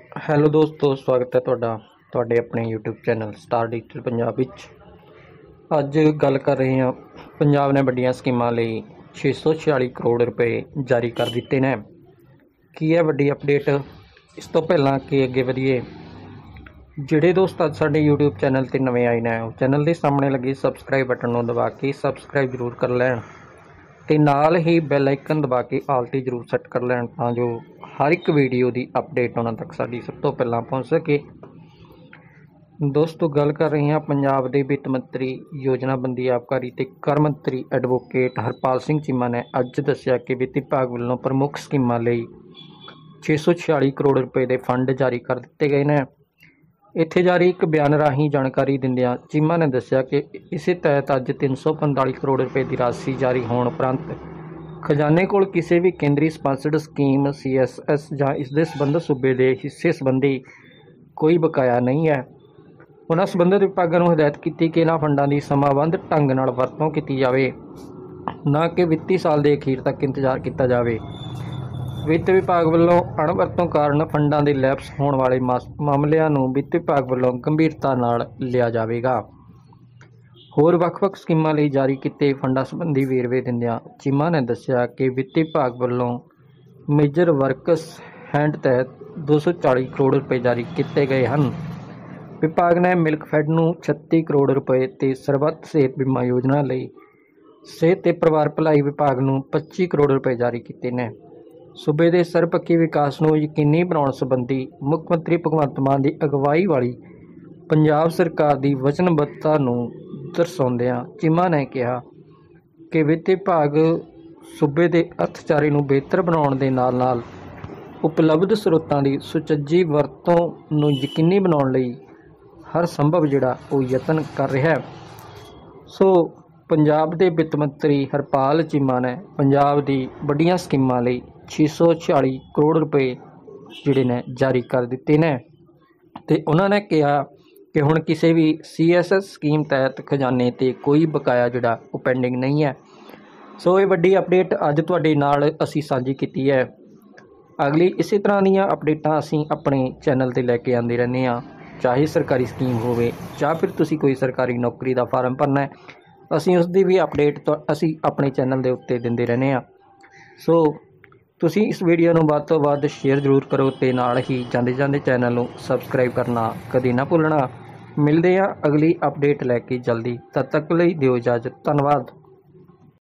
Hello ਦੋਸਤੋ, ਸਵਾਗਤ ਹੈ ਤੁਹਾਡੇ ਆਪਣੇ YouTube channel star digital Punjab ਵਿੱਚ। ਅੱਜ ਗੱਲ ਕਰ ਰਹੇ ਹਾਂ, ਪੰਜਾਬ ਨੇ ਵੱਡੀਆਂ ਸਕੀਮਾਂ ਲਈ 646 ਕਰੋੜ ਰੁਪਏ ਜਾਰੀ ਕਰ ਦਿੱਤੇ ਨੇ। ਕੀ ਹੈ ਵੱਡੀ ਅਪਡੇਟ? ਇਸ ਤੋਂ ਪਹਿਲਾਂ ਕਿ ਅੱਗੇ ਵਧੀਏ, ਜਿਹੜੇ ਦੋਸਤ ਅੱਜ ਸਾਡੇ YouTube ਚੈਨਲ 'ਤੇ ਨਵੇਂ ਆਏ ਨੇ, ਉਹ ਚੈਨਲ ਦੇ ਸਾਹਮਣੇ ਲੱਗੇ ਸਬਸਕ੍ਰਾਈਬ ਬਟਨ ਨੂੰ ਦਬਾ ਕੇ ਸਬਸਕ੍ਰਾਈਬ ਜ਼ਰੂਰ ਕਰ ਲੈਣ ਤੇ ਨਾਲ ਹੀ ਬੈਲ ਆਈਕਨ ਦਬਾ ਕੇ ਆਲ 'ਤੇ ਜ਼ਰੂਰ ਸੈੱਟ ਕਰ ਲੈਣ, ਤਾਂ ਜੋ ਹਰ ਇੱਕ ਵੀਡੀਓ ਦੀ ਅਪਡੇਟ ਉਹਨਾਂ ਤੱਕ ਸਾਡੀ ਸਭ ਤੋਂ ਪਹਿਲਾਂ ਪਹੁੰਚ ਸਕੇ। ਦੋਸਤੋ, ਗੱਲ ਕਰ ਰਹੇ ਹਾਂ ਪੰਜਾਬ ਦੇ ਵਿੱਤ ਮੰਤਰੀ, ਯੋਜਨਾਬੰਦੀ, ਆਬਕਾਰੀ ਤੇ ਕਰ ਮੰਤਰੀ ਐਡਵੋਕੇਟ ਹਰਪਾਲ ਸਿੰਘ ਚੀਮਾ ਨੇ ਅੱਜ ਦੱਸਿਆ ਕਿ ਵਿੱਤ ਵਿਭਾਗ ਵੱਲੋਂ ਪ੍ਰਮੁੱਖ ਸਕੀਮਾਂ ਲਈ 646 ਕਰੋੜ ਰੁਪਏ ਦੇ ਫੰਡ ਜਾਰੀ ਕਰ ਦਿੱਤੇ ਗਏ ਨੇ। ਇੱਥੇ ਜਾਰੀ ਇੱਕ ਬਿਆਨ ਰਾਹੀਂ ਜਾਣਕਾਰੀ ਦਿੰਦਿਆਂ ਚੀਮਾ ਨੇ ਦੱਸਿਆ ਕਿ ਇਸੇ ਤਹਿਤ ਅੱਜ 345 ਕਰੋੜ ਰੁਪਏ ਦੀ ਰਾਸ਼ੀ ਜਾਰੀ ਹੋਣ ਉਪਰੰਤ ਖਜ਼ਾਨੇ ਕੋਲ ਕਿਸੇ ਵੀ ਕੇਂਦਰੀ ਸਪਾਂਸਰਡ ਸਕੀਮ CSS ਜਾਂ ਇਸ ਦੇ ਸੰਬੰਧਿਤ ਸੂਬੇ ਦੇ ਹਿੱਸੇ ਸੰਬੰਧੀ ਕੋਈ ਬਕਾਇਆ ਨਹੀਂ ਹੈ। ਉਹਨਾਂ ਸੰਬੰਧਿਤ ਵਿਭਾਗਾਂ ਨੂੰ ਹਦਾਇਤ ਕੀਤੀ ਕਿ ਇਹਨਾਂ ਫੰਡਾਂ ਦੀ ਸਮਾਂਬੱਧ ਢੰਗ ਨਾਲ ਵਰਤੋਂ ਕੀਤੀ ਜਾਵੇ, ਨਾ ਕਿ ਵਿੱਤੀ ਸਾਲ ਦੇ ਅਖੀਰ ਤੱਕ ਇੰਤਜ਼ਾਰ ਕੀਤਾ ਜਾਵੇ। ਵਿੱਤ ਵਿਭਾਗ ਵੱਲੋਂ ਅਣਵਰਤੋਂ ਕਾਰਨ ਫੰਡਾਂ ਦੇ ਲੈਪਸ ਹੋਣ ਵਾਲੇ ਮਾਮਲਿਆਂ ਨੂੰ ਵਿੱਤ ਵਿਭਾਗ ਵੱਲੋਂ ਗੰਭੀਰਤਾ ਨਾਲ ਲਿਆ ਜਾਵੇਗਾ। ਹੋਰ ਵੱਖ-ਵੱਖ ਸਕੀਮਾਂ ਲਈ ਜਾਰੀ ਕੀਤੇ ਫੰਡਾਂ ਸੰਬੰਧੀ ਵੇਰਵੇ ਦਿੰਦਿਆਂ ਚੀਮਾ ਨੇ ਦੱਸਿਆ ਕਿ ਵਿੱਤ ਵਿਭਾਗ ਵੱਲੋਂ ਮੇਜਰ ਵਰਕਸ ਹੈਂਡ ਤਹਿਤ 240 ਕਰੋੜ ਰੁਪਏ ਜਾਰੀ ਕੀਤੇ ਗਏ ਹਨ। ਵਿਭਾਗ ਨੇ ਮਿਲਕਫੈਡ ਨੂੰ 36 ਕਰੋੜ ਰੁਪਏ ਤੇ ਸਰਬੱਤ ਸਿਹਤ ਬੀਮਾ ਯੋਜਨਾ ਲਈ ਸਿਹਤ ਤੇ ਪਰਿਵਾਰ ਭਲਾਈ ਵਿਭਾਗ ਨੂੰ 25 ਕਰੋੜ ਰੁਪਏ ਜਾਰੀ ਕੀਤੇ ਨੇ। ਸੂਬੇ ਦੇ ਸਰਬਪੱਖੀ ਵਿਕਾਸ ਨੂੰ ਯਕੀਨੀ ਬਣਾਉਣ ਸੰਬੰਧੀ ਮੁੱਖ ਮੰਤਰੀ ਭਗਵੰਤ ਮਾਨ ਦੀ ਅਗਵਾਈ ਵਾਲੀ ਪੰਜਾਬ ਸਰਕਾਰ ਦੀ ਵਚਨਬੱਧਤਾ ਨੂੰ ਦਰਸਾਉਂਦਿਆਂ ਚੀਮਾ ਨੇ ਕਿਹਾ ਕਿ ਵਿੱਤ ਵਿਭਾਗ ਸੂਬੇ ਦੇ ਅਰਥਚਾਰੇ ਨੂੰ ਬਿਹਤਰ ਬਣਾਉਣ ਦੇ ਨਾਲ ਉਪਲਬਧ ਸਰੋਤਾਂ ਦੀ ਸੁਚੱਜੀ ਵਰਤੋਂ ਨੂੰ ਯਕੀਨੀ ਬਣਾਉਣ ਲਈ ਹਰ ਸੰਭਵ ਉਹ ਯਤਨ ਕਰ ਰਿਹਾ ਹੈ। ਸੋ ਪੰਜਾਬ ਦੇ ਵਿੱਤ ਮੰਤਰੀ ਹਰਪਾਲ ਚੀਮਾ ਨੇ ਪੰਜਾਬ ਦੀ ਵੱਡੀਆਂ ਸਕੀਮਾਂ ਲਈ 646 ਕਰੋੜ ਰੁਪਏ ਜਾਰੀ ਕਰ ਦਿੱਤੇ ਨੇ ਤੇ ਉਹਨਾਂ ਨੇ ਕਿਹਾ ਕਿ ਹੁਣ ਕਿਸੇ ਵੀ CSS ਸਕੀਮ ਤਹਿਤ ਖਜ਼ਾਨੇ 'ਤੇ ਕੋਈ ਬਕਾਇਆ ਉਹ ਪੈਂਡਿੰਗ ਨਹੀਂ ਹੈ। ਸੋ ਇਹ ਵੱਡੀ ਅਪਡੇਟ ਅੱਜ ਤੁਹਾਡੇ ਨਾਲ ਅਸੀਂ ਸਾਂਝੀ ਕੀਤੀ ਹੈ। ਅਗਲੀ ਇਸੇ ਤਰ੍ਹਾਂ ਦੀਆਂ ਅਪਡੇਟਾਂ ਅਸੀਂ ਆਪਣੇ ਚੈਨਲ 'ਤੇ ਲੈ ਕੇ ਆਉਂਦੇ ਰਹਿੰਦੇ ਹਾਂ, ਚਾਹੇ ਸਰਕਾਰੀ ਸਕੀਮ ਹੋਵੇ ਜਾਂ ਫਿਰ ਤੁਸੀਂ ਕੋਈ ਸਰਕਾਰੀ ਨੌਕਰੀ ਦਾ ਫਾਰਮ ਭਰਨਾ ਹੈ, ਅਸੀਂ ਉਸ ਦੀ ਵੀ ਅਪਡੇਟ ਅਸੀਂ ਆਪਣੇ ਚੈਨਲ ਦੇ ਉੱਤੇ ਦਿੰਦੇ ਰਹਿੰਦੇ ਹਾਂ। ਸੋ ਤੁਸੀਂ ਇਸ ਵੀਡੀਓ ਨੂੰ ਵੱਧ ਤੋਂ ਵੱਧ ਸ਼ੇਅਰ ਜ਼ਰੂਰ ਕਰੋ ਤੇ ਨਾਲ ਹੀ ਜਾਂਦੇ ਚੈਨਲ ਨੂੰ ਸਬਸਕ੍ਰਾਈਬ ਕਰਨਾ ਕਦੇ ਨਾ ਭੁੱਲਣਾ। ਮਿਲਦੇ ਹਾਂ ਅਗਲੀ ਅਪਡੇਟ ਲੈ ਕੇ ਜਲਦੀ, ਤਦ ਤੱਕ ਲਈ ਦਿਓ ਇਜਾਜ਼ਤ। ਧੰਨਵਾਦ।